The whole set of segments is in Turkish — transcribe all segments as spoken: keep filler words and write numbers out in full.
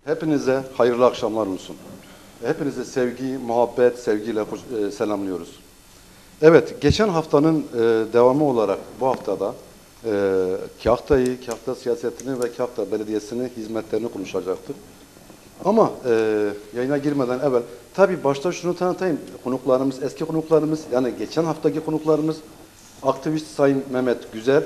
Hepinize hayırlı akşamlar olsun. Hepinize sevgi, muhabbet, sevgiyle e, selamlıyoruz. Evet, geçen haftanın e, devamı olarak bu haftada e, Kahta'yı, Kahta siyasetini ve Kahta Belediyesi'nin hizmetlerini konuşacaktık. Ama e, yayına girmeden evvel, tabii başta şunu tanıtayım. Konuklarımız, eski konuklarımız, yani geçen haftaki konuklarımız, aktivist Sayın Mehmet Güzel,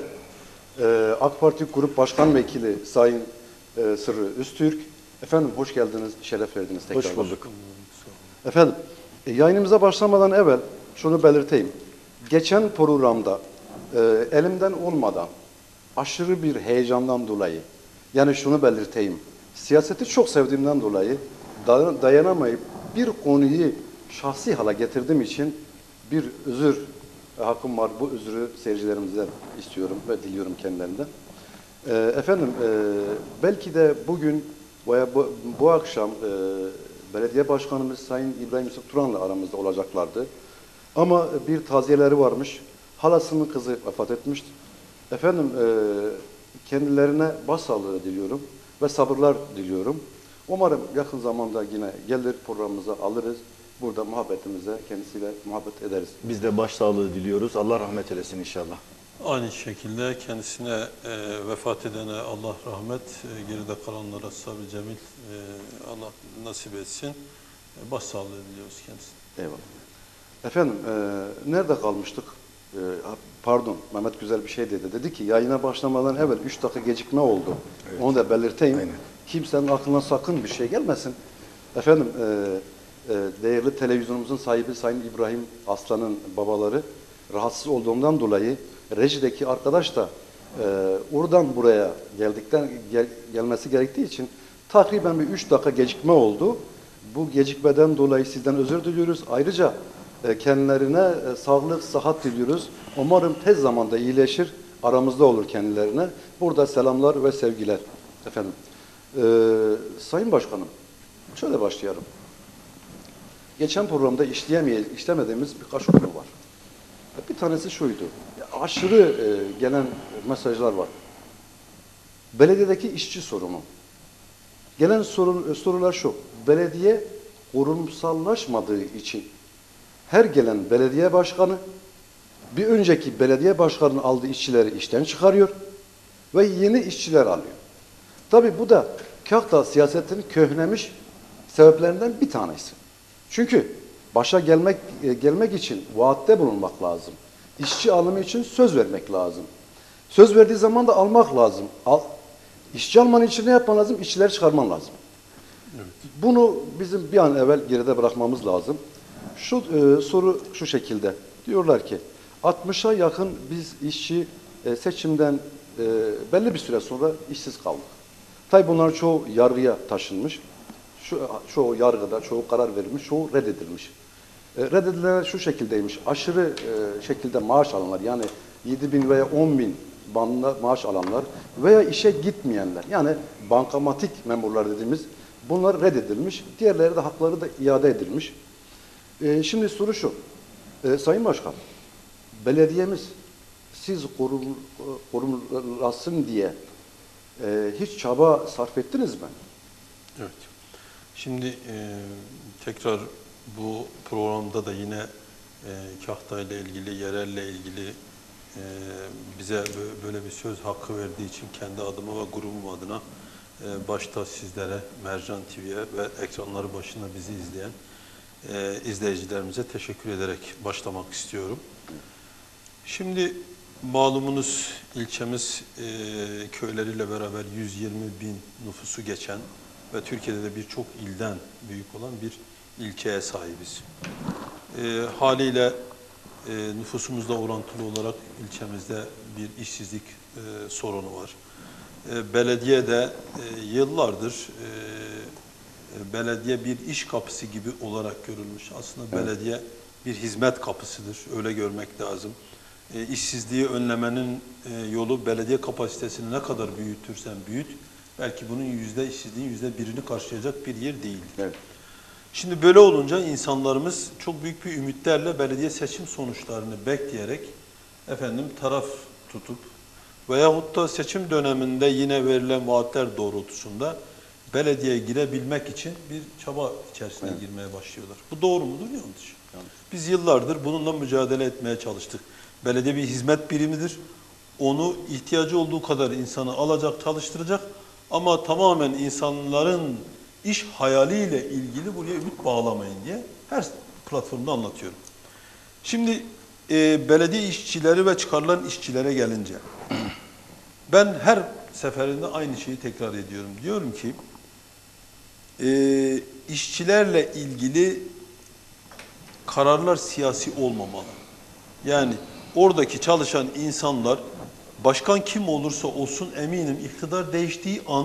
e, AK Parti Grup Başkan Vekili Sayın e, Sırrı Öztürk. Efendim hoş geldiniz, şeref verdiniz tekrar. Hoş bulduk. Efendim, e, yayınımıza başlamadan evvel şunu belirteyim. Geçen programda e, elimden olmadan aşırı bir heyecandan dolayı, yani şunu belirteyim, siyaseti çok sevdiğimden dolayı dayanamayıp bir konuyu şahsi hale getirdiğim için bir özür e, hakkım var. Bu özürü seyircilerimizden istiyorum ve diliyorum kendilerinden. E, efendim, e, belki de bugün veya bu, bu akşam e, belediye başkanımız Sayın İbrahim Yusuf Turan'la aramızda olacaklardı. Ama bir taziyeleri varmış. Halasının kızı vefat etmişti. Efendim, e, kendilerine başsağlığı diliyorum ve sabırlar diliyorum. Umarım yakın zamanda yine gelir programımıza alırız. Burada muhabbetimize, kendisiyle muhabbet ederiz. Biz de başsağlığı diliyoruz. Allah rahmet eylesin inşallah. Aynı şekilde kendisine e, vefat edene Allah rahmet, e, geride kalanlara sabır cemil e, Allah nasip etsin. E, başsağlığı diliyoruz kendisine. Eyvallah. Efendim, e, nerede kalmıştık? E, pardon, Mehmet Güzel bir şey dedi. Dedi ki yayına başlamadan evvel üç dakika gecikme oldu. Evet. Onu da belirteyim. Aynen. Kimsenin aklına sakın bir şey gelmesin. Efendim, e, e, değerli televizyonumuzun sahibi Sayın İbrahim Aslan'ın babaları rahatsız olduğumdan dolayı rejideki arkadaş da e, oradan buraya geldikten gel, gelmesi gerektiği için takriben bir üç dakika gecikme oldu. Bu gecikmeden dolayı sizden özür diliyoruz. Ayrıca e, kendilerine e, sağlık, sıhhat diliyoruz. Umarım tez zamanda iyileşir, aramızda olur kendilerine. Burada selamlar ve sevgiler. Efendim, e, Sayın Başkanım, şöyle başlayalım. Geçen programda işleyemeye, işlemediğimiz birkaç konu var. Bir tanesi şuydu. Aşırı e, gelen mesajlar var. Belediyedeki işçi sorunu. Gelen sorun, sorular şu. Belediye kurumsallaşmadığı için her gelen belediye başkanı bir önceki belediye başkanının aldığı işçileri işten çıkarıyor ve yeni işçiler alıyor. Tabii bu da Kahta siyasetinin köhnemiş sebeplerinden bir tanesi. Çünkü başa gelmek gelmek için vaatte bulunmak lazım. İşçi alımı için söz vermek lazım. Söz verdiği zaman da almak lazım. Al, işçi alman için ne yapman lazım? İşçileri çıkarman lazım. Evet. Bunu bizim bir an evvel geride bırakmamız lazım. Şu e, soru şu şekilde. Diyorlar ki altmışa yakın biz işçi e, seçimden e, belli bir süre sonra işsiz kaldık. Tabii bunların çoğu yargıya taşınmış. Şu, çoğu yargıda, çoğu karar verilmiş, çoğu reddedilmiş. E, reddedilenler şu şekildeymiş. Aşırı e, şekilde maaş alanlar, yani yedi bin veya on bin bandında maaş alanlar veya işe gitmeyenler, yani bankamatik memurlar dediğimiz, bunlar reddedilmiş. Diğerleri de hakları da iade edilmiş. E, şimdi soru şu. E, Sayın Başkan, belediyemiz siz korum, korulasın diye e, hiç çaba sarf ettiniz mi? Evet. Şimdi e, tekrar bu programda da yine e, Kahta ile ilgili, yerelle ilgili e, bize böyle bir söz hakkı verdiği için kendi adıma ve grubum adına e, başta sizlere, Mercan T V'ye ve ekranları başında bizi izleyen e, izleyicilerimize teşekkür ederek başlamak istiyorum. Şimdi malumunuz ilçemiz e, köyleriyle beraber yüz yirmi bin nüfusu geçen ve Türkiye'de de birçok ilden büyük olan bir ilçeye sahibiz. E, haliyle e, nüfusumuzla orantılı olarak ilçemizde bir işsizlik e, sorunu var. E, belediye de e, yıllardır e, belediye bir iş kapısı gibi olarak görülmüş. Aslında evet. Belediye bir hizmet kapısıdır. Öyle görmek lazım. E, işsizliği önlemenin e, yolu belediye kapasitesini ne kadar büyütürsen büyüt, belki bunun yüzde işsizliğin yüzde birini karşılayacak bir yer değil. Evet. Şimdi böyle olunca insanlarımız çok büyük bir ümitlerle belediye seçim sonuçlarını bekleyerek efendim taraf tutup veyahut da seçim döneminde yine verilen vaatler doğrultusunda belediyeye girebilmek için bir çaba içerisine Evet. girmeye başlıyorlar. Bu doğru mudur, yanlış? Biz yıllardır bununla mücadele etmeye çalıştık. Belediye bir hizmet birimidir. Onu ihtiyacı olduğu kadar insanı alacak, çalıştıracak ama tamamen insanların iş hayaliyle ilgili buraya ümit bağlamayın diye her platformda anlatıyorum. Şimdi e, belediye işçileri ve çıkarılan işçilere gelince ben her seferinde aynı şeyi tekrar ediyorum. Diyorum ki e, işçilerle ilgili kararlar siyasi olmamalı. Yani oradaki çalışan insanlar başkan kim olursa olsun eminim iktidar değiştiği an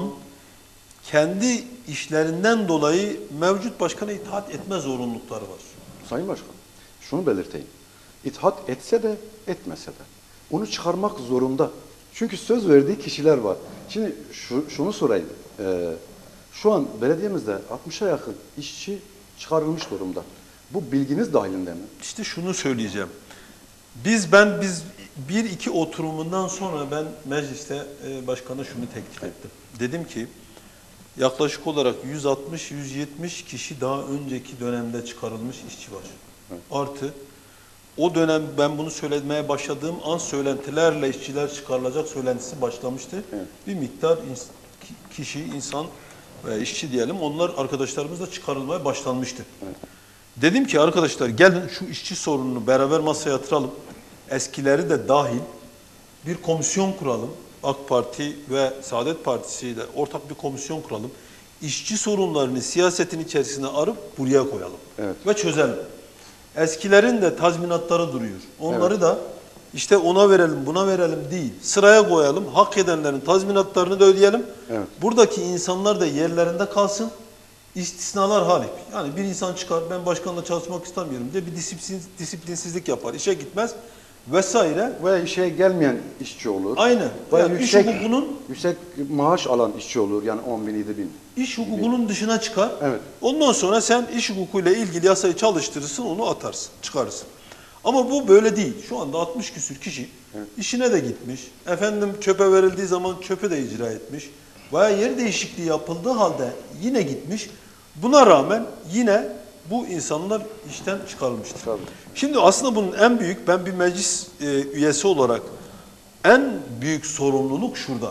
kendi işlerinden dolayı mevcut başkana itaat etme zorunlulukları var. Sayın Başkan, şunu belirteyim. İtaat etse de etmese de onu çıkarmak zorunda. Çünkü söz verdiği kişiler var. Şimdi şu, şunu sorayım. Ee, şu an belediyemizde altmışa yakın işçi çıkarılmış durumda. Bu bilginiz dahilinde mi? İşte şunu söyleyeceğim. Biz ben biz bir iki oturumundan sonra ben mecliste e, başkana şunu teklif ettim. Dedim ki yaklaşık olarak yüz altmış yüz yetmiş kişi daha önceki dönemde çıkarılmış işçi var. Evet. Artı o dönem ben bunu söylemeye başladığım an söylentilerle işçiler çıkarılacak söylentisi başlamıştı. Evet. Bir miktar ins- kişi, insan ve işçi diyelim onlar arkadaşlarımız da çıkarılmaya başlanmıştı. Evet. Dedim ki arkadaşlar gelin şu işçi sorununu beraber masaya yatıralım. Eskileri de dahil bir komisyon kuralım. AK Parti ve Saadet Partisi ile ortak bir komisyon kuralım. İşçi sorunlarını siyasetin içerisine arıp buraya koyalım. Evet. Ve çözelim. Eskilerin de tazminatları duruyor. Onları Evet. da işte ona verelim, buna verelim değil. Sıraya koyalım. Hak edenlerin tazminatlarını da ödeyelim. Evet. Buradaki insanlar da yerlerinde kalsın. İstisnalar hariç. Yani bir insan çıkar, ben başkanla çalışmak istemiyorum diye bir disiplin, disiplinsizlik yapar. İşe gitmez vesaire. Veya işe gelmeyen işçi olur. Aynen. Veya Yani iş yüksek, hukukunun yüksek maaş alan işçi olur. Yani on bin, yedi bin. iş hukukunun dışına çıkar. Evet. Ondan sonra sen iş hukukuyla ilgili yasayı çalıştırırsın, onu atarsın, çıkarırsın. Ama bu böyle değil. Şu anda altmış küsür kişi Evet. işine de gitmiş. Efendim çöpe verildiği zaman çöpü de icra etmiş. Veya yer değişikliği yapıldığı halde yine gitmiş. Buna rağmen yine bu insanlar işten çıkarılmıştır. Tabii. Şimdi aslında bunun en büyük, ben bir meclis e, üyesi olarak en büyük sorumluluk şurada.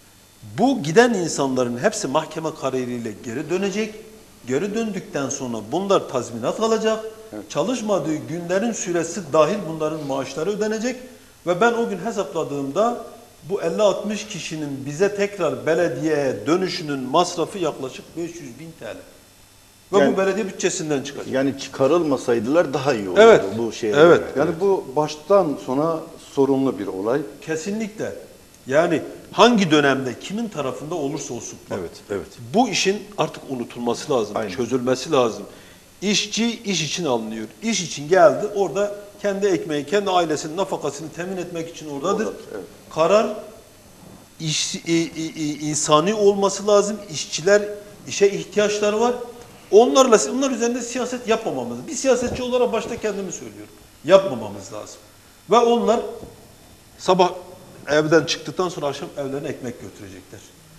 Bu giden insanların hepsi mahkeme kararıyla geri dönecek. Geri döndükten sonra bunlar tazminat alacak. Evet. Çalışmadığı günlerin süresi dahil bunların maaşları ödenecek. Ve ben o gün hesapladığımda bu elli altmış kişinin bize tekrar belediyeye dönüşünün masrafı yaklaşık beş yüz bin T L. Ve Yani- bu belediye bütçesinden çıkacak. Yani çıkarılmasaydılar daha iyi olurdu Evet, bu şeye evet. göre. Yani bu baştan sona sorunlu bir olay. Kesinlikle. Yani hangi dönemde kimin tarafında olursa olsun. Bak, Evet, evet. bu işin artık unutulması lazım, Aynen. çözülmesi lazım. İşçi iş için alınıyor. İş için geldi, orada kendi ekmeği, kendi ailesinin nafakasını temin etmek için oradadır. Orada, evet. Karar iş, i- i- i- insani olması lazım. İşçiler, işe ihtiyaçları var. Onlarla, onlar üzerinde siyaset yapmamamız. Bir siyasetçi olarak başta kendimi söylüyorum. Yapmamamız lazım. Ve onlar sabah evden çıktıktan sonra akşam evlerine ekmek götürecekler.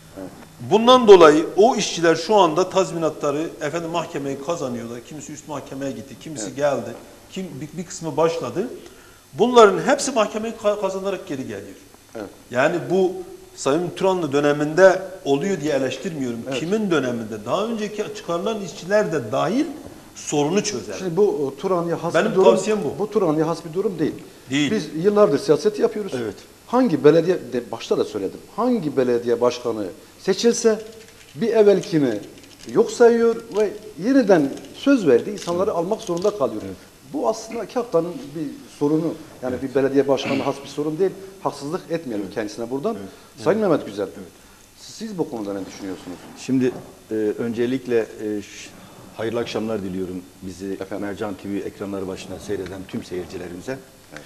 Bundan dolayı o işçiler şu anda tazminatları efendim mahkemeyi kazanıyorlar. Kimisi üst mahkemeye gitti, kimisi geldi. Kim bir, bir kısmı başladı. Bunların hepsi mahkemeyi ka- kazanarak geri geliyor. Evet. Yani bu Sayın Turanlı döneminde oluyor diye eleştirmiyorum. Evet. Kimin döneminde? Daha önceki çıkarılan işçiler de dahil sorunu çözer. Şimdi bu Turanlı'ya has Benim bir durum. tavsiyem bu. Bu Turanlı'ya has bir durum değil. Değil. Biz yıllardır siyaset yapıyoruz. Evet. Hangi belediye, de başta da söyledim. Hangi belediye başkanı seçilse bir evvelkini yok sayıyor ve yeniden söz verdiği insanları almak zorunda kalıyor. Bu aslında Kahta'nın bir sorunu. Yani bir belediye başkanı has bir sorun değil. Haksızlık etmeyelim kendisine buradan. Sayın Mehmet Güzel, siz bu konuda ne düşünüyorsunuz? Şimdi e, öncelikle e, ş- hayırlı akşamlar diliyorum bizi Efendim? Mercan T V ekranları başına seyreden tüm seyircilerimize.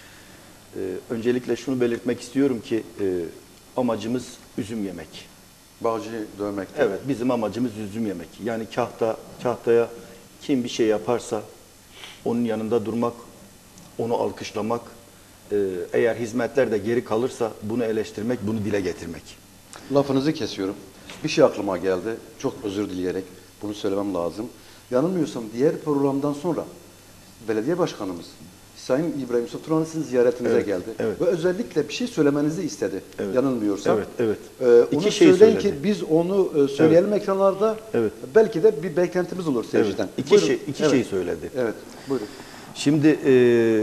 E, öncelikle şunu belirtmek istiyorum ki e, amacımız üzüm yemek. Bağcıyı dövmek. Evet, bizim amacımız üzüm yemek. Yani kahta, kahtaya kim bir şey yaparsa onun yanında durmak, onu alkışlamak, e, eğer hizmetler de geri kalırsa bunu eleştirmek, bunu dile getirmek. lafınızı kesiyorum. Bir şey aklıma geldi. Çok özür dileyerek bunu söylemem lazım. Yanılmıyorsam diğer programdan sonra belediye başkanımız Sayın İbrahim Yusuf Turan'ın sizin ziyaretinize Evet, geldi. evet. Ve özellikle bir şey söylemenizi istedi. Evet. Yanılmıyorsam. Evet, evet. Ee, İki onu şey söyleyin söyledi. ki biz onu e, söyleyelim ekranlarda. Evet. Belki de bir beklentimiz olur seyirciden. Evet, iki Buyurun. şey iki Evet. şey söyledi. Evet. Buyurun. Şimdi e,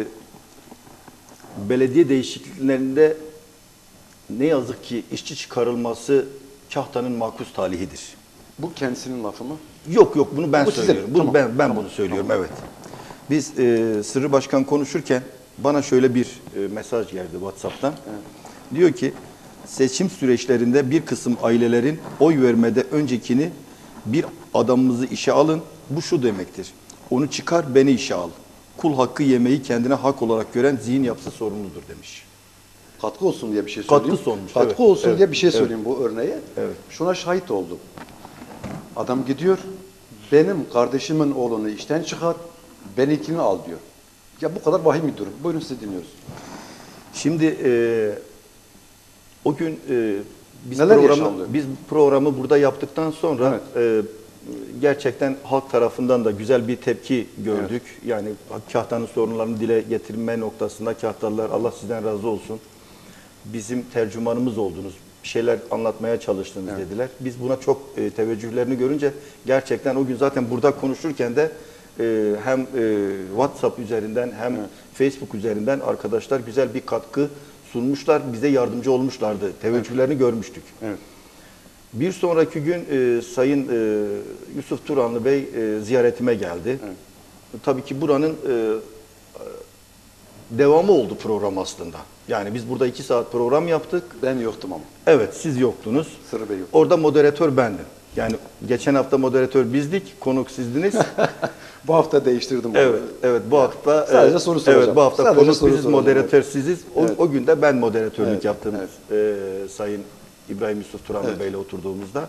belediye değişikliklerinde ne yazık ki işçi çıkarılması Kahta'nın makus talihidir. Bu kendisinin lafı mı? Yok yok bunu ben Bu sizin, söylüyorum. Bunu tamam, ben ben tamam, bunu söylüyorum tamam. evet. Biz e, Sırrı Başkan konuşurken bana şöyle bir e, mesaj geldi WhatsApp'tan. Evet. Diyor ki seçim süreçlerinde bir kısım ailelerin oy vermede öncekini bir adamımızı işe alın. Bu şu demektir. Onu çıkar beni işe al. Kul hakkı yemeyi kendine hak olarak gören zihin yapısı sorumludur demiş. Katkı olsun diye bir şey Katkı söyleyeyim. sunmuş, Katkı evet, olsun evet, diye bir şey evet. söyleyeyim bu örneğe. Evet. Şuna şahit oldum. Adam gidiyor, benim kardeşimin oğlunu işten çıkar, benimkini al diyor. Ya bu kadar vahim bir durum. Buyurun sizi dinliyoruz. Şimdi e, o gün e, biz Neler programı yaşandı? biz programı burada yaptıktan sonra e, gerçekten halk tarafından da güzel bir tepki gördük. Yani Kahta'nın sorunlarını dile getirme noktasında Kahtalılar Allah sizden razı olsun. Bizim tercümanımız oldunuz. Bir şeyler anlatmaya çalıştınız Evet. dediler. Biz buna çok e, teveccühlerini görünce gerçekten o gün zaten burada konuşurken de e, hem e, WhatsApp üzerinden hem Evet. Facebook üzerinden arkadaşlar güzel bir katkı sunmuşlar. Bize yardımcı olmuşlardı. Teveccühlerini görmüştük. Evet. Bir sonraki gün e, Sayın e, Yusuf Turanlı Bey e, ziyaretime geldi. Evet. Tabii ki buranın e, devamı oldu program aslında. Yani biz burada iki saat program yaptık. Ben yoktum ama. Evet siz yoktunuz. Sırrı Bey yok. Orada moderatör bendim. Yani geçen hafta moderatör bizdik, konuk sizdiniz. Bu hafta değiştirdim. onu. Evet, evet bu hafta Sadece e, soru soracağım. Evet, bu hafta Sadece konuk soru biziz, soracağım. moderatör siziz. O, Evet. o gün de ben moderatörlük Evet, yaptım. evet. e, Sayın İbrahim Yusuf Turanlı Evet. Bey'le oturduğumuzda.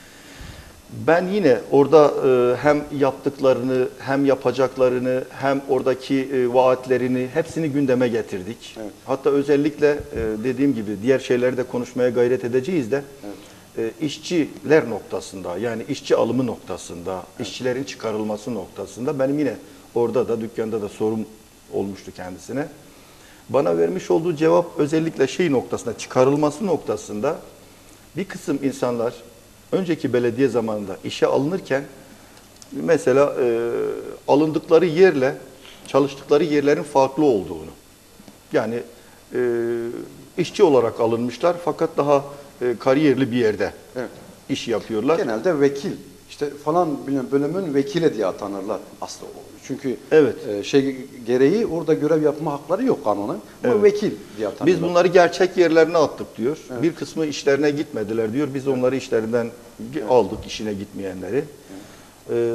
Ben yine orada e, hem yaptıklarını, hem yapacaklarını, hem oradaki e, vaatlerini hepsini gündeme getirdik. Evet. Hatta özellikle e, dediğim gibi diğer şeyleri de konuşmaya gayret edeceğiz de Evet. e, işçiler noktasında yani işçi alımı noktasında, işçilerin çıkarılması noktasında benim yine orada da dükkanda da sorum olmuştu kendisine. Bana vermiş olduğu cevap özellikle şey noktasında, çıkarılması noktasında bir kısım insanlar önceki belediye zamanında işe alınırken mesela e, alındıkları yerle çalıştıkları yerlerin farklı olduğunu. Yani e, işçi olarak alınmışlar fakat daha e, kariyerli bir yerde Evet. iş yapıyorlar. Genelde vekil, işte falan bilmem bölümün vekili diye atanırlar aslında. o. Çünkü Evet. e, şey gereği orada görev yapma hakları yok kanunen. Ama Evet. vekil diye atanırlar. Biz bunları gerçek yerlerine attık diyor. Evet. Bir kısmı işlerine gitmediler diyor. Biz onları işlerinden aldık, işine gitmeyenleri. Ee,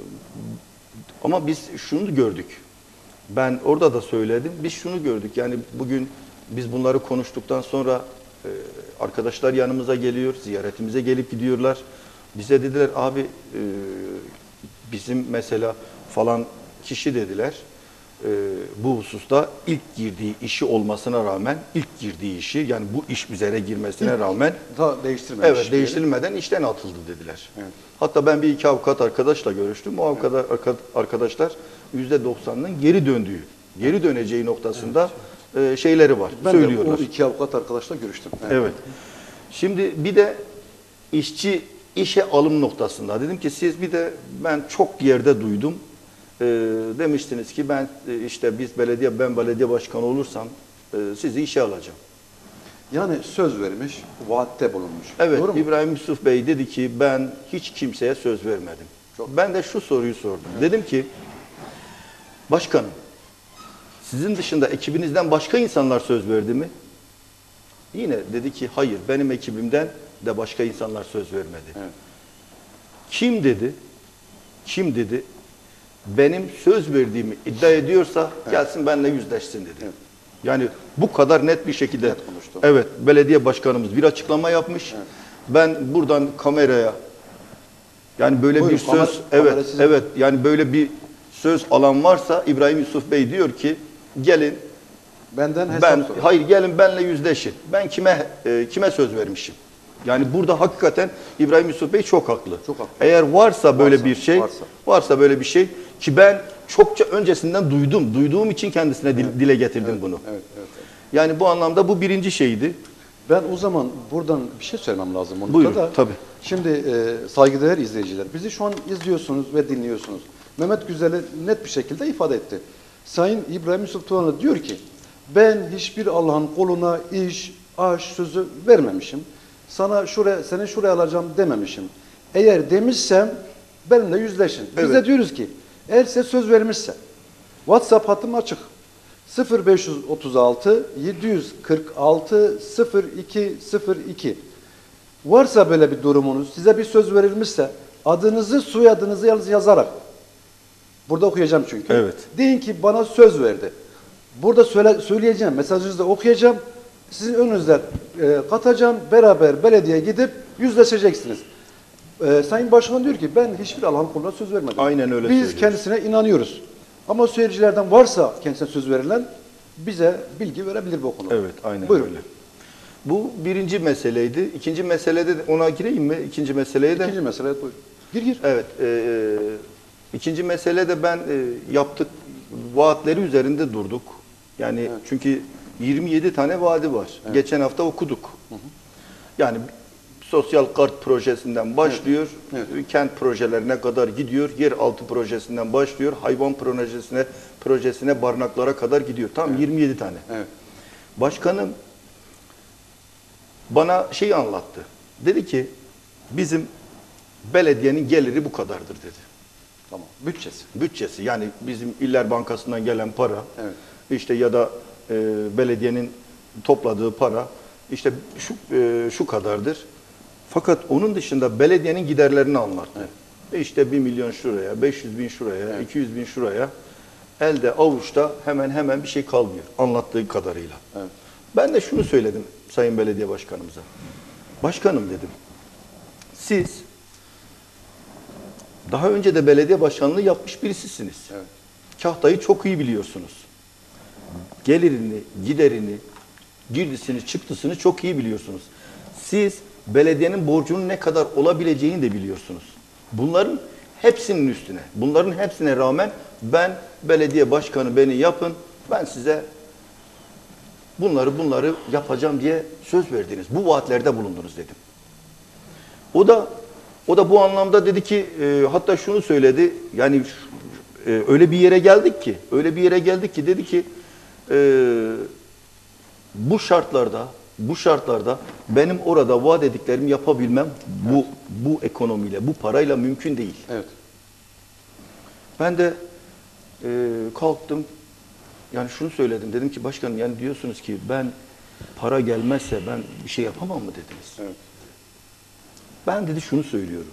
ama biz şunu gördük. Ben orada da söyledim. Biz şunu gördük. Yani bugün biz bunları konuştuktan sonra e, arkadaşlar yanımıza geliyor, ziyaretimize gelip gidiyorlar. Bize dediler abi e, bizim mesela falan kişi dediler. e, bu hususta ilk girdiği işi olmasına rağmen ilk girdiği işi yani bu iş üzere girmesine rağmen Daha değiştirmemiş. evet diyelim. değiştirilmeden işten atıldı dediler. Evet. Hatta ben bir iki avukat arkadaşla görüştüm. O avukat arka- arkadaşlar yüzde doksanının geri döndüğü, geri döneceği noktasında e, şeyleri var, Ben söylüyorlar. de o iki avukat arkadaşla görüştüm. Evet. Şimdi bir de işçi işe alım noktasında dedim ki siz bir de ben çok yerde duydum. Ee, demiştiniz ki ben e, işte biz belediye ben belediye başkanı olursam e, sizi işe alacağım. Yani söz vermiş, vaatte bulunmuş. Evet Doğru mu? İbrahim Yusuf Bey dedi ki ben hiç kimseye söz vermedim. Çok- Ben de şu soruyu sordum. Dedim ki başkanım sizin dışında ekibinizden başka insanlar söz verdi mi? Yine dedi ki hayır benim ekibimden de başka insanlar söz vermedi. Evet. Kim dedi? Kim dedi? Benim söz verdiğimi iddia ediyorsa gelsin benimle yüzleşsin dedi. Evet. Yani bu kadar net bir şekilde. Net konuştu. Evet, belediye başkanımız bir açıklama yapmış. Evet. Ben buradan kameraya yani böyle Buyurun, bir kamera- söz kamera evet sizin. evet yani böyle bir söz alan varsa İbrahim Yusuf Bey diyor ki gelin Benden hesap ben sorun. hayır gelin benimle yüzleşin. Ben kime e, kime söz vermişim? Yani burada hakikaten İbrahim Yusuf Bey çok haklı. Çok haklı. Eğer varsa böyle Varsa, bir şey, varsa. varsa böyle bir şey ki ben çokça öncesinden duydum. Duyduğum için kendisine dil- dile getirdim bunu. Evet, evet, evet. Yani bu anlamda bu birinci şeydi. Ben o zaman buradan bir şey söylemem lazım. Onu Buyurun, da. tabii. Şimdi e, saygıdeğer izleyiciler, bizi şu an izliyorsunuz ve dinliyorsunuz. Mehmet Güzel'i net bir şekilde ifade etti. Sayın İbrahim Yusuf Turan'a diyor ki, ben hiçbir Allah'ın koluna iş, aş sözü vermemişim. Sana şuraya, seni şuraya alacağım dememişim. Eğer demişsem benimle yüzleşin. Biz Evet. de diyoruz ki, eğer size söz vermişse, WhatsApp hattım açık. sıfır beş otuz altı yedi yüz kırk altı sıfır iki sıfır iki. Varsa böyle bir durumunuz, size bir söz verilmişse adınızı, soyadınızı yalnız yazarak, burada okuyacağım çünkü. Evet. Deyin ki bana söz verdi. Burada söyle, söyleyeceğim, mesajınızı da okuyacağım. Sizin önünüzde e, katacağım, beraber belediyeye gidip yüzleşeceksiniz. E, Sayın Başkan diyor ki ben hiçbir Allah'ın kuluna söz vermedim. Aynen öyle Biz söylüyoruz. kendisine inanıyoruz. Ama seyircilerden varsa kendisine söz verilen bize bilgi verebilir bu konuda. Evet, aynen Buyurun. öyle. Bu birinci meseleydi. İkinci meselede de ona gireyim mi? İkinci meseleye de. İkinci mesele buyurun. Gir gir. Evet. E, ikinci mesele de ben e, yaptık vaatleri üzerinde durduk. Yani Evet. çünkü yirmi yedi tane vaadi var. Evet. Geçen hafta okuduk. Hı hı. Yani sosyal kart projesinden başlıyor, Evet. Evet. kent projelerine kadar gidiyor, yeraltı projesinden başlıyor, hayvan projesine projesine barınaklara kadar gidiyor. Tam Evet. yirmi yedi tane. Evet. Başkanım bana şeyi anlattı. Dedi ki bizim belediyenin geliri bu kadardır dedi. Tamam. Bütçesi. Bütçesi yani bizim İller Bankası'ndan gelen para, Evet. işte ya da e, belediyenin topladığı para işte şu e, şu kadardır. Fakat onun dışında belediyenin giderlerini anlattı. Evet. İşte bir milyon şuraya, beş yüz bin şuraya, Evet. iki yüz bin şuraya. Elde avuçta hemen hemen bir şey kalmıyor anlattığı kadarıyla. Evet. Ben de şunu söyledim Sayın Belediye Başkanımıza. Başkanım dedim. Siz daha önce de belediye başkanlığı yapmış birisisiniz. Evet. Kahtayı çok iyi biliyorsunuz. Gelirini, giderini, girdisini, çıktısını çok iyi biliyorsunuz. Siz belediyenin borcunun ne kadar olabileceğini de biliyorsunuz. Bunların hepsinin üstüne, bunların hepsine rağmen ben belediye başkanı beni yapın, ben size bunları bunları yapacağım diye söz verdiniz. Bu vaatlerde bulundunuz dedim. O da o da bu anlamda dedi ki e, hatta şunu söyledi. Yani e, öyle bir yere geldik ki, öyle bir yere geldik ki dedi ki e, bu şartlarda bu şartlarda benim orada vaat ediklerimi yapabilmem bu bu ekonomiyle, bu parayla mümkün değil. Evet. Ben de e, kalktım. Yani şunu söyledim. Dedim ki başkanım yani diyorsunuz ki ben para gelmezse ben bir şey yapamam mı dediniz. Evet. Ben dedi şunu söylüyorum.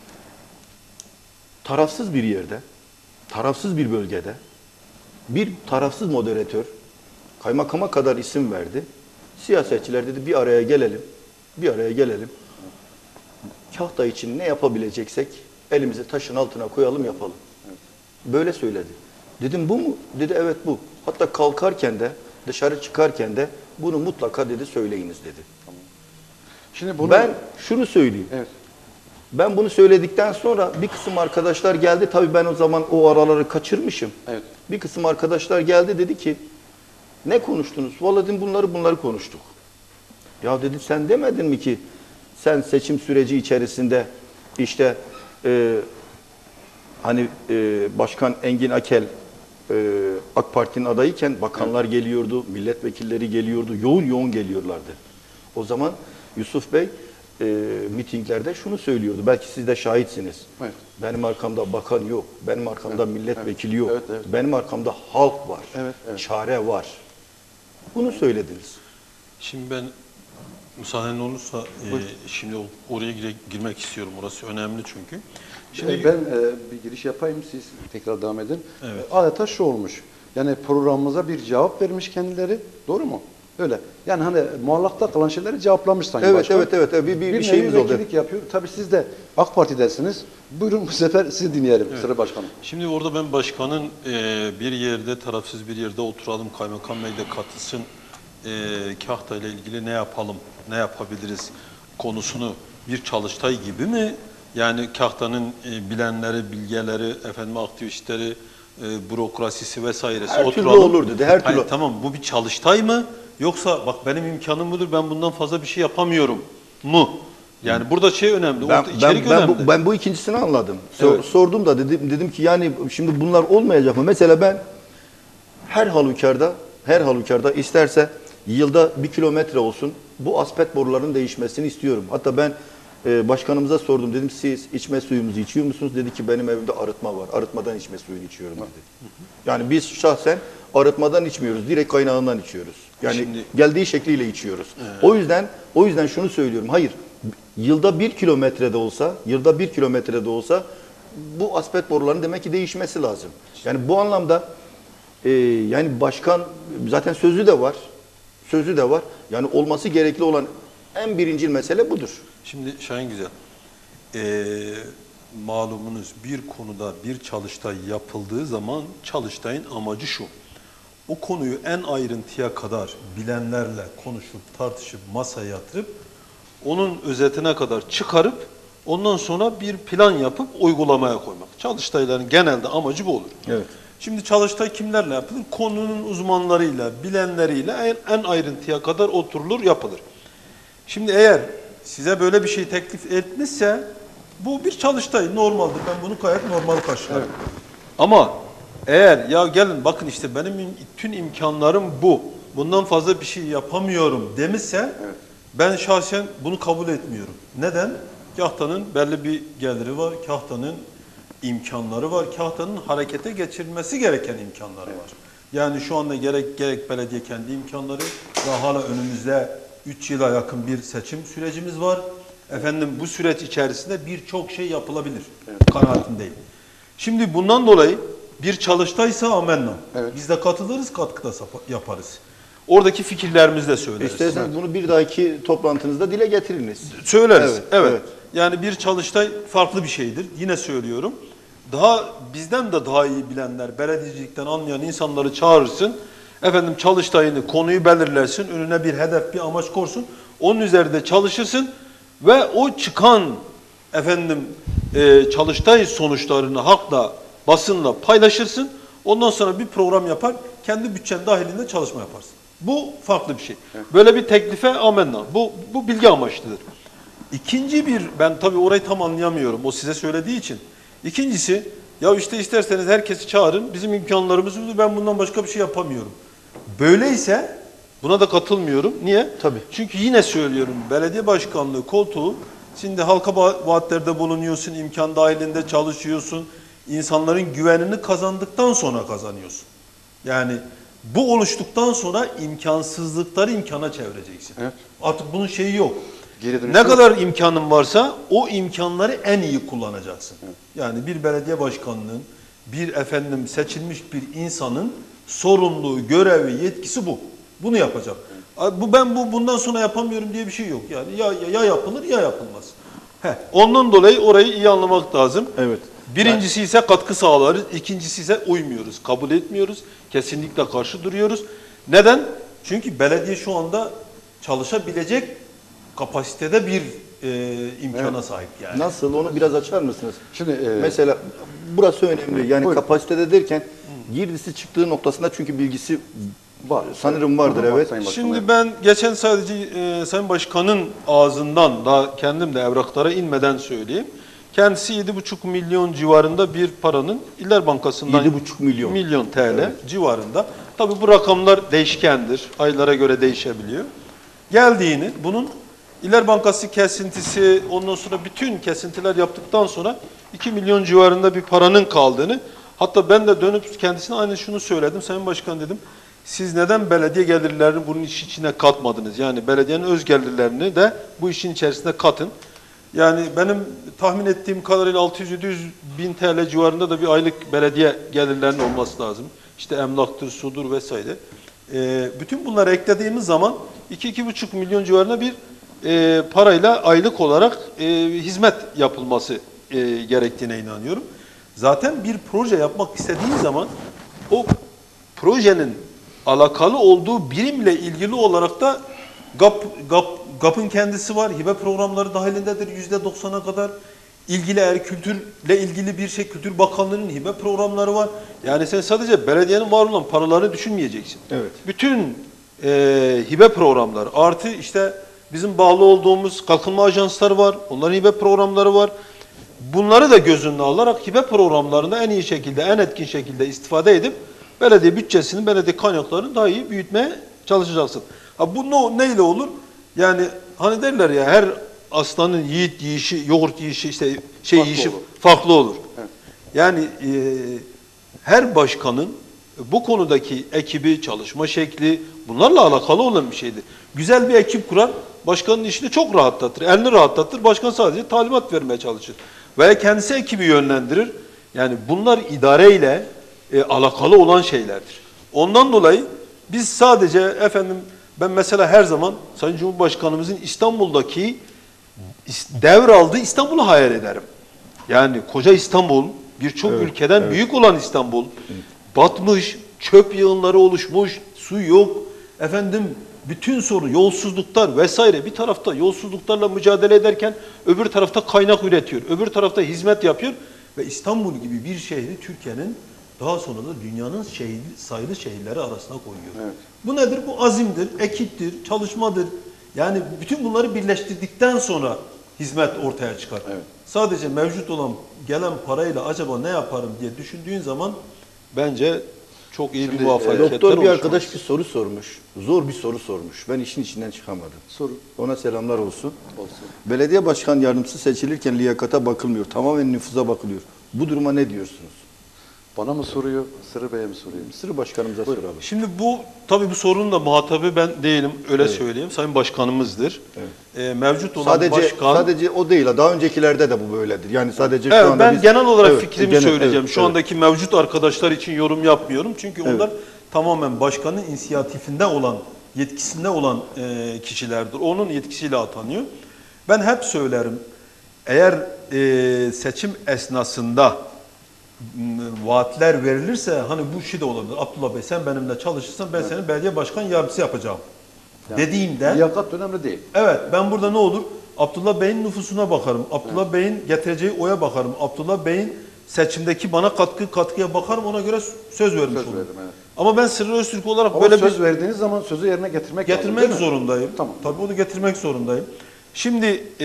Tarafsız bir yerde, tarafsız bir bölgede bir tarafsız moderatör kaymakama kadar isim verdi. Siyasetçiler dedi bir araya gelelim. Bir araya gelelim. Kahta için ne yapabileceksek elimizi taşın altına koyalım yapalım. Evet. Böyle söyledi. Dedim bu mu? Dedi evet bu. Hatta kalkarken de dışarı çıkarken de bunu mutlaka dedi söyleyiniz dedi. Şimdi bunu Ben şunu söyleyeyim. evet. Ben bunu söyledikten sonra bir kısım arkadaşlar geldi. Tabii ben o zaman o araları kaçırmışım. Evet. Bir kısım arkadaşlar geldi dedi ki ne konuştunuz? Vallahi dedim bunları bunları konuştuk. Ya dedi sen demedin mi ki sen seçim süreci içerisinde işte e, hani e, Başkan Engin Akel e, AK Parti'nin adayıken bakanlar geliyordu, milletvekilleri geliyordu, yoğun yoğun geliyorlardı. O zaman Yusuf Bey e, mitinglerde şunu söylüyordu. Belki siz de şahitsiniz. Evet. Benim arkamda bakan yok, benim arkamda Evet, milletvekili evet, yok, evet, evet. benim arkamda halk var, Evet, evet. çare var. Bunu söylediniz. Şimdi ben müsaaden olursa e, şimdi o- oraya gire- girmek istiyorum. Orası önemli çünkü. Şimdi Şimdi ben e, bir giriş yapayım, siz tekrar devam edin. Evet. E, Adeta şu olmuş, yani programımıza bir cevap vermiş kendileri, doğru mu? Öyle. Yani hani muallakta kalan şeyleri cevaplamış sanki Evet, başkan. evet, evet, evet. Bir- bir- bir nevi şeyimiz oldu. vekillik yapıyor. Tabii siz de AK Parti'desiniz. Buyurun bu sefer sizi dinleyelim Sıra Başkanım. Şimdi orada ben başkanın e, bir yerde, tarafsız bir yerde oturalım, kaymakam bey de katılsın, e, Kahta ile ilgili ne yapalım, ne yapabiliriz konusunu bir çalıştay gibi mi? Yani Kahta'nın e, bilenleri, bilgeleri, efendim aktivistleri, e, bürokrasisi vesairesi Her türlü oturalım. olur dedi, her türlü. Hayır, tamam, bu bir çalıştay mı? Yoksa bak benim imkanım budur, ben bundan fazla bir şey yapamıyorum mu? Yani burada şey önemli, Ben, orada içerik ben, ben, önemli. bu, ben bu ikincisini anladım. Sor- Evet. Sordum da dedim dedim ki yani şimdi bunlar olmayacak mı? Mesela ben her halükarda her halükarda isterse yılda bir kilometre olsun bu aspet boruların değişmesini istiyorum. Hatta ben e, başkanımıza sordum, dedim siz içme suyumuzu içiyor musunuz? Dedi ki benim evimde arıtma var. Arıtmadan içme suyunu içiyorum dedi. Yani biz şahsen arıtmadan içmiyoruz. Direkt kaynağından içiyoruz. Yani Şimdi- geldiği şekliyle içiyoruz. O yüzden o yüzden şunu söylüyorum. Hayır. Yılda bir kilometrede olsa, yılda bir kilometrede olsa bu aspet boruların demek ki değişmesi lazım. Yani bu anlamda e, yani başkan zaten sözü de var. Sözü de var. Yani olması gerekli olan en birincil mesele budur. Şimdi Şahin Güzel, ee, malumunuz bir konuda bir çalıştay yapıldığı zaman çalıştayın amacı şu. O konuyu en ayrıntıya kadar bilenlerle konuşup tartışıp masaya yatırıp onun özetine kadar çıkarıp ondan sonra bir plan yapıp uygulamaya koymak. Çalıştayların genelde amacı bu olur. Evet. Şimdi çalıştay kimlerle yapılır? Konunun uzmanlarıyla, bilenleriyle en, en ayrıntıya kadar oturulur, yapılır. Şimdi eğer size böyle bir şey teklif etmişse bu bir çalıştay, normaldir. Ben bunu gayet normal karşılarım. Evet. Ama eğer ya gelin bakın işte benim im- tüm imkanlarım bu, bundan fazla bir şey yapamıyorum demişse Evet. ben şahsen bunu kabul etmiyorum. Neden? Kahta'nın belli bir geliri var, Kahta'nın imkanları var, Kahta'nın harekete geçirilmesi gereken imkanları var. Yani şu anda gerek gerek belediye kendi imkanları, daha hala önümüzde üç yıla yakın bir seçim sürecimiz var. Efendim bu süreç içerisinde birçok şey yapılabilir. Kanaatindeyim. Şimdi bundan dolayı bir çalıştaysa amenna. Evet. Biz de katılırız, katkıda sapa- yaparız. Oradaki fikirlerimizi de söyleriz. İsterseniz bunu bir dahaki toplantınızda dile getiriniz. Söyleriz. Evet, Evet, evet. Yani bir çalıştay farklı bir şeydir. Yine söylüyorum. Daha bizden de daha iyi bilenler, belediyecilikten anlayan insanları çağırırsın. Efendim çalıştayını, konuyu belirlersin. Önüne bir hedef, bir amaç korsun. Onun üzerinde çalışırsın ve o çıkan efendim e, çalıştay sonuçlarını halkla, basınla paylaşırsın. Ondan sonra bir program yapar, kendi bütçen dahilinde çalışma yaparsın. Bu farklı bir şey. Böyle bir teklife amenna. Bu bu bilgi amaçlıdır. İkinci bir, ben tabii orayı tam anlayamıyorum o size söylediği için. İkincisi, ya işte isterseniz herkesi çağırın, bizim imkanlarımız bu, ben bundan başka bir şey yapamıyorum. Böyleyse buna da katılmıyorum. Niye? Tabii. Çünkü yine söylüyorum, belediye başkanlığı koltuğu, şimdi halka va- vaatlerde bulunuyorsun, imkan dahilinde çalışıyorsun, insanların güvenini kazandıktan sonra kazanıyorsun. Yani bu oluştuktan sonra imkansızlıkları imkana çevireceksin. Evet. Artık bunun şeyi yok. Geri dönüşü Ne yok. kadar imkanın varsa o imkanları en iyi kullanacaksın. Yani bir belediye başkanının, bir efendim seçilmiş bir insanın sorumluluğu, görevi, yetkisi bu. Bunu yapacak. Bu ben bu bundan sonra yapamıyorum diye bir şey yok. Yani ya ya, ya yapılır ya yapılmaz. Heh, ondan dolayı orayı iyi anlamak lazım. Evet. Birincisi ise katkı sağlarız, ikincisi ise uymuyoruz, kabul etmiyoruz, kesinlikle karşı duruyoruz. Neden? Çünkü belediye şu anda çalışabilecek kapasitede bir e, imkana Evet. sahip yani. Nasıl, onu biraz açar mısınız? Şimdi e, Mesela burası önemli. Yani Buyurun. kapasitede derken girdisi çıktığı noktasında çünkü bilgisi var. sanırım vardır, Var, evet. Sayın Başkanım, Şimdi evet. ben geçen sadece e, Sayın Başkan'ın ağzından, daha kendim de evraklara inmeden söyleyeyim. Kendisi yedi buçuk milyon civarında bir paranın İller Bankası'ndan yedi buçuk milyon. milyon T L Evet. civarında. Tabii bu rakamlar değişkendir. Aylara göre değişebiliyor. Geldiğini, bunun İller Bankası kesintisi, ondan sonra bütün kesintiler yaptıktan sonra iki milyon civarında bir paranın kaldığını, hatta ben de dönüp kendisine aynı şunu söyledim. Sayın Başkan dedim, siz neden belediye gelirlerini bunun iş içine katmadınız? Yani belediyenin öz gelirlerini de bu işin içerisine katın. Yani benim tahmin ettiğim kadarıyla altı yüz yedi yüz bin T L civarında da bir aylık belediye gelirlerinin olması lazım. İşte emlaktır, sudur vesaire. Ee, bütün bunları eklediğimiz zaman iki iki buçuk milyon civarında bir e, parayla aylık olarak e, hizmet yapılması e, gerektiğine inanıyorum. Zaten bir proje yapmak istediğin zaman o projenin alakalı olduğu birimle ilgili olarak da GAP, GAP GAP'ın kendisi var. Hibe programları dahilindedir yüzde doksana kadar. İlgili eğer kültürle ilgili bir şey, Kültür Bakanlığı'nın hibe programları var. Yani sen sadece belediyenin var olan paralarını düşünmeyeceksin. Evet. Bütün e, hibe programları artı işte bizim bağlı olduğumuz kalkınma ajansları var. Onların hibe programları var. Bunları da göz önüne alarak hibe programlarında en iyi şekilde, en etkin şekilde istifade edip belediye bütçesini, belediye kaynaklarını daha iyi büyütmeye çalışacaksın. Ha bu ne, neyle olur? Yani hani derler ya her aslanın yiğit yiyişi, yoğurt yiyişi, işte şey Farklı yiyişi olur. farklı olur. Evet. Yani e, her başkanın bu konudaki ekibi, çalışma şekli bunlarla alakalı olan bir şeydir. Güzel bir ekip kurar, başkanın işini çok rahatlatır, elini rahatlatır. Başkan sadece talimat vermeye çalışır. Veya kendisi ekibi yönlendirir. Yani bunlar idareyle e, alakalı olan şeylerdir. Ondan dolayı biz sadece efendim ben mesela her zaman Sayın Cumhurbaşkanımızın İstanbul'daki devraldığı İstanbul'u hayal ederim. Yani koca İstanbul, birçok Evet, ülkeden evet. büyük olan İstanbul, batmış, çöp yığınları oluşmuş, su yok. Efendim bütün soru yolsuzluklar vesaire, bir tarafta yolsuzluklarla mücadele ederken öbür tarafta kaynak üretiyor, öbür tarafta hizmet yapıyor ve İstanbul gibi bir şehri Türkiye'nin daha sonra da dünyanın şehir, sayılı şehirleri arasına koyuyor. Evet. Bu nedir? Bu azimdir, ekiptir, çalışmadır. Yani bütün bunları birleştirdikten sonra hizmet ortaya çıkar. Evet. Sadece mevcut olan gelen parayla acaba ne yaparım diye düşündüğün zaman bence çok iyi Şimdi, bir muvaffakiyetler Doktor bir oluşmaz. arkadaş bir soru sormuş. Zor bir soru sormuş. Ben işin içinden çıkamadım. Soru Ona selamlar olsun. olsun. Belediye başkan yardımcısı seçilirken liyakata bakılmıyor. Tamamen nüfuza bakılıyor. Bu duruma ne diyorsunuz? Bana mı soruyor, Sırrı Bey'e mi soruyor? Sırrı başkanımıza Buyurun. soralım. Şimdi bu tabii bu sorunun da muhatabı ben değilim, öyle Evet. söyleyeyim. Sayın Başkanımızdır. Evet. Ee, mevcut olan Sadece başkan... sadece o değil. Daha öncekilerde de bu böyledir. Yani sadece Evet, şu anda ben biz, genel olarak Evet, fikrimi genel- söyleyeceğim. evet, Şu evet. andaki mevcut arkadaşlar için yorum yapmıyorum. Çünkü Evet. onlar tamamen başkanın inisiyatifinde olan, yetkisinde olan e, kişilerdir. Onun yetkisiyle atanıyor. Ben hep söylerim. Eğer e, seçim esnasında m, vaatler verilirse hani bu şey de olabilir. Abdullah Bey sen benimle çalışırsan ben senin belediye başkan yardımcısı yapacağım. Yani Dediğimde liyakat önemli değil. evet ben burada ne olur? Abdullah Bey'in nüfusuna bakarım. Abdullah Bey'in getireceği oya bakarım. Abdullah Bey'in seçimdeki bana katkı katkıya bakarım. Ona göre söz vermiş Söz olurum. veririm, evet. Ama ben Sırrı Öztürk olarak Ama böyle söz bir verdiğiniz zaman sözü yerine getirmek lazım, getirmek değil mi? zorundayım. Tamam. Tabii onu getirmek zorundayım. Şimdi e,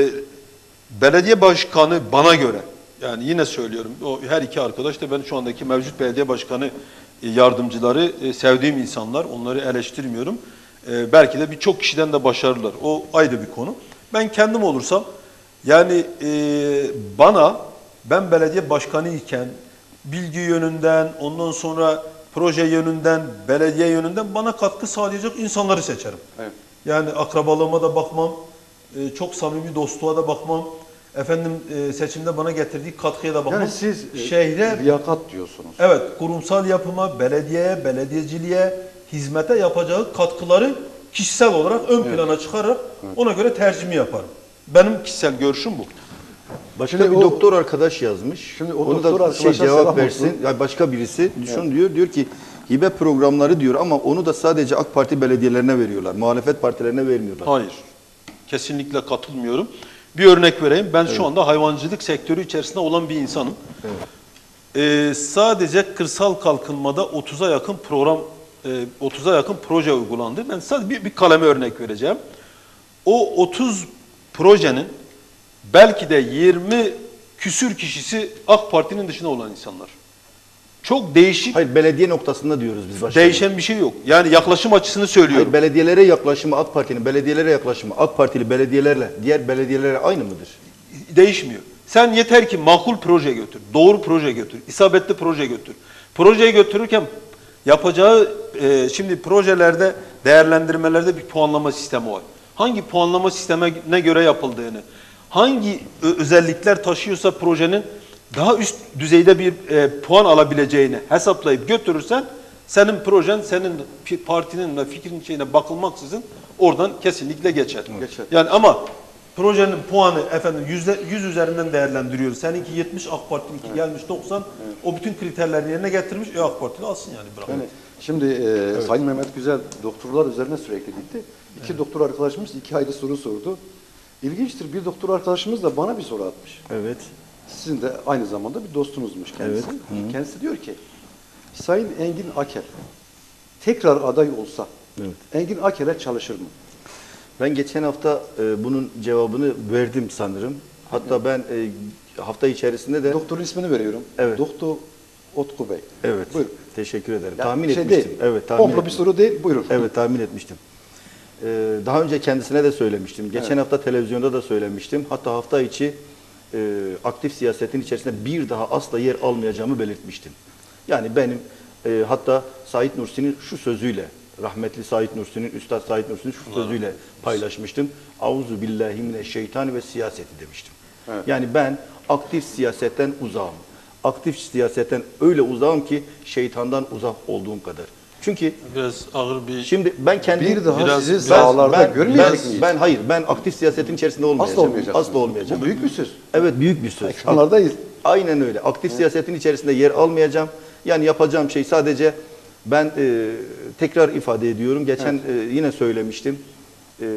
belediye başkanı bana göre yani yine söylüyorum o her iki arkadaş da ben şu andaki mevcut belediye başkanı e, yardımcıları e, sevdiğim insanlar. Onları eleştirmiyorum. E, belki de birçok kişiden de başarılılar. O ayrı bir konu. Ben kendim olursam yani e, bana ben belediye başkanı iken bilgi yönünden ondan sonra proje yönünden belediye yönünden bana katkı sağlayacak insanları seçerim. Evet. Yani akrabalığıma da bakmam, e, çok samimi dostluğa da bakmam. Efendim e, seçimde bana getirdiği katkıya da bakmam. Yani siz e, şehre liyakat diyorsunuz. evet kurumsal yapıma, belediyeye, belediyeciliğe, hizmete yapacağı katkıları kişisel olarak ön Evet. plana çıkararak ona göre tercihimi yaparım. Benim kişisel görüşüm bu. Başka Şimdi bir o- doktor arkadaş yazmış. Şimdi o Onu doktor da şey arkadaşa cevap selam versin. olsun. Ya başka birisi şunu diyor. Diyor ki hibe programları diyor ama onu da sadece AK Parti belediyelerine veriyorlar. Muhalefet partilerine vermiyorlar. Hayır. Kesinlikle katılmıyorum. Bir örnek vereyim. Ben şu anda hayvancılık sektörü içerisinde olan bir insanım. Ee, sadece kırsal kalkınmada otuza yakın program, e, otuza yakın proje uygulandı. Ben sadece bir, bir kaleme örnek vereceğim. O otuz projenin belki de yirmi küsür kişisi AK Parti'nin dışında olan insanlar. Çok değişik, Hayır belediye noktasında diyoruz biz başkanım. değişen bir şey yok. Yani yaklaşım açısını söylüyorum. Hayır, belediyelere yaklaşımı AK Parti'nin belediyelere yaklaşımı AK Partili belediyelerle diğer belediyelere aynı mıdır? Değişmiyor. Sen yeter ki makul proje götür, doğru proje götür, isabetli proje götür. Projeyi götürürken yapacağı, e, şimdi projelerde, değerlendirmelerde bir puanlama sistemi var. Hangi puanlama sistemine göre yapıldığını, hangi ö- özellikler taşıyorsa projenin daha üst düzeyde bir e, puan alabileceğini hesaplayıp götürürsen, senin projen, senin partinin ve fikrin şeyine bakılmaksızın oradan kesinlikle geçer. Geçer. Yani ama projenin puanı efendim yüzde yüz üzerinden değerlendiriyoruz. Seninki yetmiş, AK Parti'ninki Evet. gelmiş doksan. Evet. O bütün kriterlerini yerine getirmiş. E AK Parti'li alsın yani. Bırak. Yani şimdi e, Sayın Mehmet Güzel doktorlar üzerine sürekli gitti. İki evet. doktor arkadaşımız iki ayrı soru sordu. İlginçtir, bir doktor arkadaşımız da bana bir soru atmış. Evet. Sizin de aynı zamanda bir dostunuzmuş kendisi. Evet. Hı-hı. Kendisi diyor ki, Sayın Engin Akel tekrar aday olsa evet. Engin Akel'e çalışır mı? Ben geçen hafta e, bunun cevabını verdim sanırım. Hatta ben e, hafta içerisinde de... Doktorun ismini veriyorum. Evet. Doktor Otku Bey. Evet. Buyurun. Teşekkür ederim. Yani tahmin şey etmiştim. Değil. Evet, tahmin Komplo bir soru değil. Buyurun. Evet, tahmin etmiştim. Ee, daha önce kendisine de söylemiştim. Geçen evet. hafta televizyonda da söylemiştim. Hatta hafta içi e, aktif siyasetin içerisinde bir daha asla yer almayacağımı belirtmiştim. Yani benim e, hatta Said Nursi'nin şu sözüyle, rahmetli Said Nursi'nin, Üstad Said Nursi'nin şu sözüyle paylaşmıştım. Auzu billahi mineşşeytani ve siyaseti demiştim. Evet. Yani ben aktif siyasetten uzağım. Aktif siyasetten öyle uzağım ki şeytandan uzak olduğum kadar. Çünkü biraz ağır bir şimdi ben kendim bir daha biraz, sizi biraz, sahalarda ben, görmeyecek ben, miyiz? ben hayır ben aktif siyasetin içerisinde olmayacağım. Asla olmayacak. Asla olmayacağım. Bu büyük bir söz. Evet, büyük bir söz. Ekranlardayız. Aynen öyle. Aktif evet. siyasetin içerisinde yer almayacağım. Yani yapacağım şey sadece ben e, tekrar ifade ediyorum. Geçen evet. e, yine söylemiştim. E,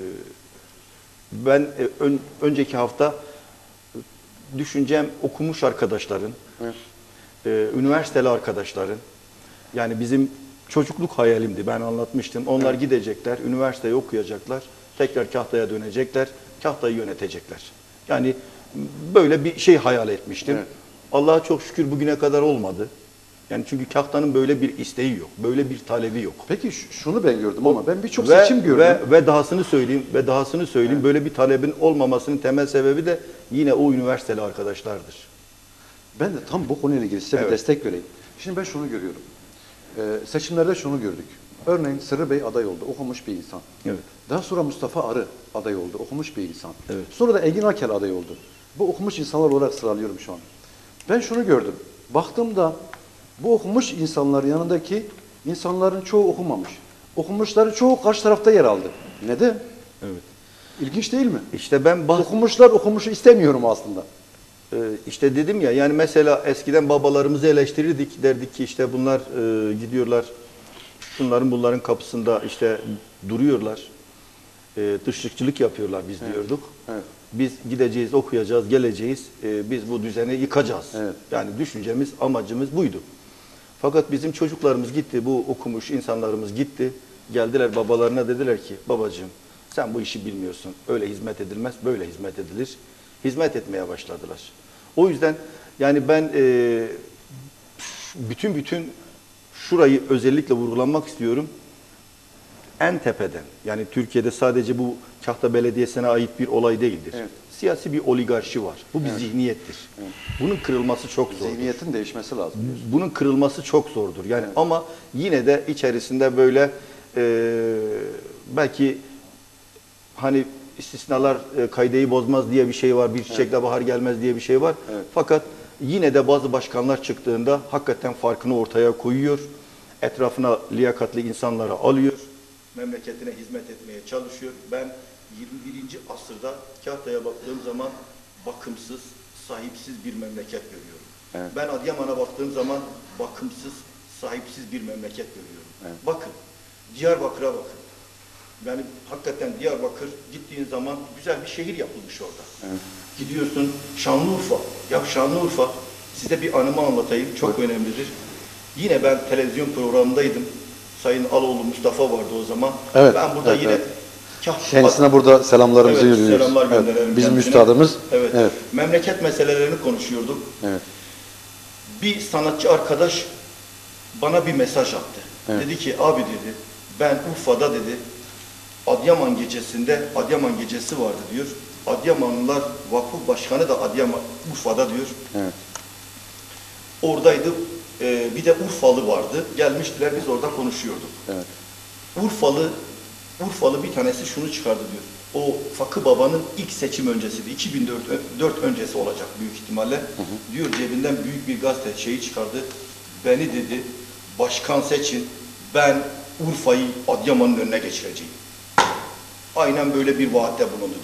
ben e, ön, önceki hafta düşüncem okumuş arkadaşların, evet. e, üniversiteli arkadaşların, yani bizim çocukluk hayalimdi, ben anlatmıştım. Onlar evet. gidecekler, üniversiteyi okuyacaklar, tekrar Kahta'ya dönecekler, Kahta'yı yönetecekler. Yani böyle bir şey hayal etmiştim. Evet. Allah'a çok şükür bugüne kadar olmadı. Yani çünkü Kahta'nın böyle bir isteği yok, böyle bir talebi yok. Peki şunu ben gördüm ama ben birçok seçim gördüm. Ve, ve dahasını söyleyeyim, ve dahasını söyleyeyim, evet. böyle bir talebin olmamasının temel sebebi de yine o üniversiteli arkadaşlardır. Ben de tam bu konuyla ilgili size evet. bir destek vereyim. Şimdi ben şunu görüyorum. Ee, seçimlerde şunu gördük. Örneğin Sırrı Bey aday oldu, okumuş bir insan. Evet. Daha sonra Mustafa Arı aday oldu, okumuş bir insan. Evet. Sonra da Engin Akel aday oldu. Bu okumuş insanlar olarak sıralıyorum şu an. Ben şunu gördüm. Baktığımda bu okumuş insanların yanındaki insanların çoğu okumamış. Okumuşların çoğu karşı tarafta yer aldı. Neden? Evet. İlginç değil mi? İşte ben bah okumuşlar okumuşu istemiyorum aslında. Ee, işte dedim ya, yani mesela eskiden babalarımızı eleştirirdik, derdik ki işte bunlar e, gidiyorlar şunların bunların kapısında işte duruyorlar, e, dışlıkçılık yapıyorlar biz evet. diyorduk. Evet. Biz gideceğiz, okuyacağız, geleceğiz, e, biz bu düzeni yıkacağız. Evet. Yani düşüncemiz, amacımız buydu. Fakat bizim çocuklarımız gitti, bu okumuş insanlarımız gitti, geldiler babalarına dediler ki babacığım sen bu işi bilmiyorsun, öyle hizmet edilmez, böyle hizmet edilir. Hizmet etmeye başladılar. O yüzden yani ben e, bütün bütün şurayı özellikle vurgulanmak istiyorum. En tepeden, yani Türkiye'de sadece bu Kahta Belediyesi'ne ait bir olay değildir. Evet. Siyasi bir oligarşi var. Bu bir evet. zihniyettir. Evet. Bunun kırılması çok zordur. Zihniyetin değişmesi lazım. Diyorsun. Bunun kırılması çok zordur. Yani evet. ama yine de içerisinde böyle e, belki hani istisnalar e, kaideyi bozmaz diye bir şey var. Bir çiçekle evet. bahar gelmez diye bir şey var. Evet. Fakat yine de bazı başkanlar çıktığında hakikaten farkını ortaya koyuyor. Etrafına liyakatli insanları alıyor. Memleketine hizmet etmeye çalışıyor. Ben yirmi birinci asırda Kahta'ya baktığım zaman bakımsız, sahipsiz bir memleket görüyorum. Evet. Ben Adıyaman'a baktığım zaman bakımsız, sahipsiz bir memleket görüyorum. Evet. Bakın, Diyarbakır'a bakın. Yani hakikaten Diyarbakır gittiğin zaman güzel bir şehir yapılmış orada. Evet. Gidiyorsun Şanlıurfa. Ya Şanlıurfa, size bir anımı anlatayım. Çok evet. önemlidir. Yine ben televizyon programındaydım. Sayın Aloğlu Mustafa vardı o zaman. Evet, ben burada evet, yine evet. Kendisine burada selamlarımızı evet, yürüyoruz. Selamlar gönderelim. Evet, bizim üstadımız. Evet. evet. Memleket meselelerini konuşuyorduk. Evet. Bir sanatçı arkadaş bana bir mesaj attı. Evet. Dedi ki abi dedi ben Urfa'da dedi Adıyaman gecesinde Adıyaman gecesi vardı diyor. Adıyamanlılar Vakıf Başkanı da Adıyaman Urfa'da diyor. Evet. Oradaydı. Ee, bir de Urfalı vardı. Gelmiştiler, biz orada konuşuyorduk. Evet. Urfalı Urfalı bir tanesi şunu çıkardı diyor. O Fakı Baba'nın ilk seçim öncesiydi. iki bin dört öncesi olacak büyük ihtimalle. Hı hı. Diyor cebinden büyük bir gazete şeyi çıkardı. Beni dedi başkan seçin. Ben Urfa'yı Adıyaman'ın önüne geçireceğim. Aynen böyle bir vaatte bulundu diyor.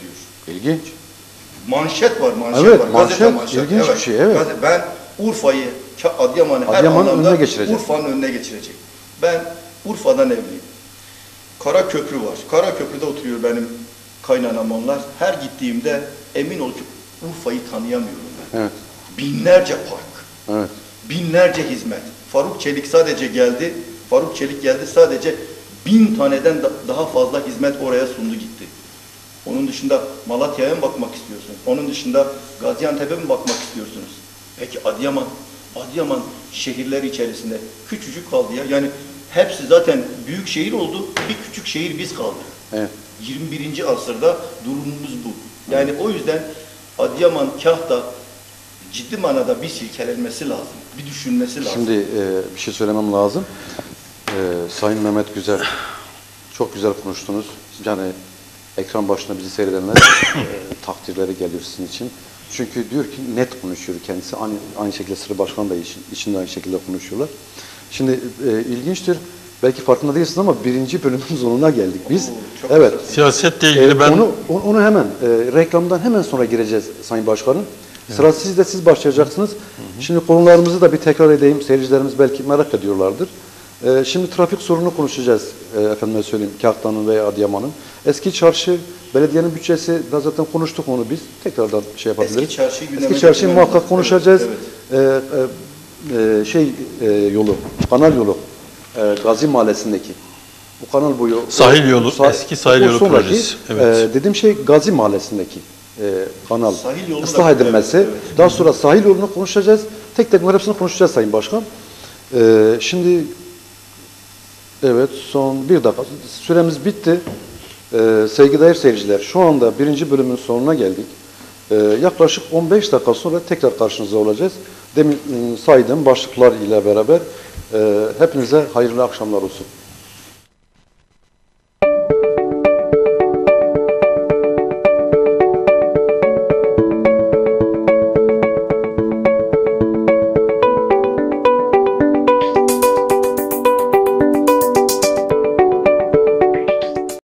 İlginç. Manşet var, manşet Evet, var. manşet, Gazete manşet. ilginç bir şey, evet. Gazete- Ben Urfa'yı, Ka- Adıyaman'ı her Adıyaman'ın anlamda önüne geçirecek. Urfa'nın önüne geçirecek. Ben Urfa'dan evliyim. Kara Köprü var. Kara Köprü'de oturuyor benim kaynanam onlar. Her gittiğimde emin ol ki Urfa'yı tanıyamıyorum ben. Evet. Binlerce park, Evet. binlerce hizmet. Faruk Çelik sadece geldi. Faruk Çelik geldi sadece bin taneden da- daha fazla hizmet oraya sundu gitti. Onun dışında Malatya'ya mı bakmak istiyorsunuz? Onun dışında Gaziantep'e mi bakmak istiyorsunuz? Peki Adıyaman, Adıyaman şehirler içerisinde küçücük kaldı ya. Yani hepsi zaten büyük şehir oldu. Bir küçük şehir biz kaldık. Evet. yirmi birinci asırda durumumuz bu. Yani o yüzden Adıyaman, Kahta ciddi manada bir silkelenmesi lazım. Bir düşünmesi lazım. Şimdi e, bir şey söylemem lazım. E, Sayın Mehmet Güzel, çok güzel konuştunuz. Yani ekran başında bizi seyredenler e, takdirleri geliyor sizin için. Çünkü diyor ki net konuşuyor kendisi. Aynı, aynı şekilde Sırrı Başkan da için, içinde aynı şekilde konuşuyorlar. Şimdi e, ilginçtir. Belki farkında değilsiniz ama birinci bölümün sonuna geldik biz. Oo, çok evet. güzel. Siyasetle ilgili E, ben onu, onu onu hemen e, reklamdan hemen sonra gireceğiz Sayın Başkanım. Sıra sizde, siz başlayacaksınız. Şimdi konularımızı da bir tekrar edeyim. Seyircilerimiz belki merak ediyorlardır. E, şimdi trafik sorunu konuşacağız. E, efendime söyleyeyim Kahta'nın veya Adıyaman'ın. Eski çarşı, belediyenin bütçesi, daha zaten konuştuk onu biz. Tekrardan şey yapabiliriz. Eski çarşıyı gündeme Eski çarşıyı getirmemiz muhakkak lazım. konuşacağız. Evet, E, e, e, şey e, yolu, kanal yolu, e, Gazi Mahallesi'ndeki. O kanal boyu. Sahil yolu, Sa- eski sahil o yolu sonraki, projesi, evet. E, dediğim şey Gazi Mahallesi'ndeki e, kanal Sahil yolunu da- ıslah edilmesi. evet, Daha sonra sahil yolunu konuşacağız. Tek tek bunların hepsini konuşacağız Sayın Başkan. E, şimdi evet son bir dakika. Süremiz bitti. E, sevgili seyirciler, şu anda birinci bölümün sonuna geldik. E, yaklaşık on beş dakika sonra tekrar karşınızda olacağız. Demin e, saydığım başlıklar ile beraber e, hepinize hayırlı akşamlar olsun.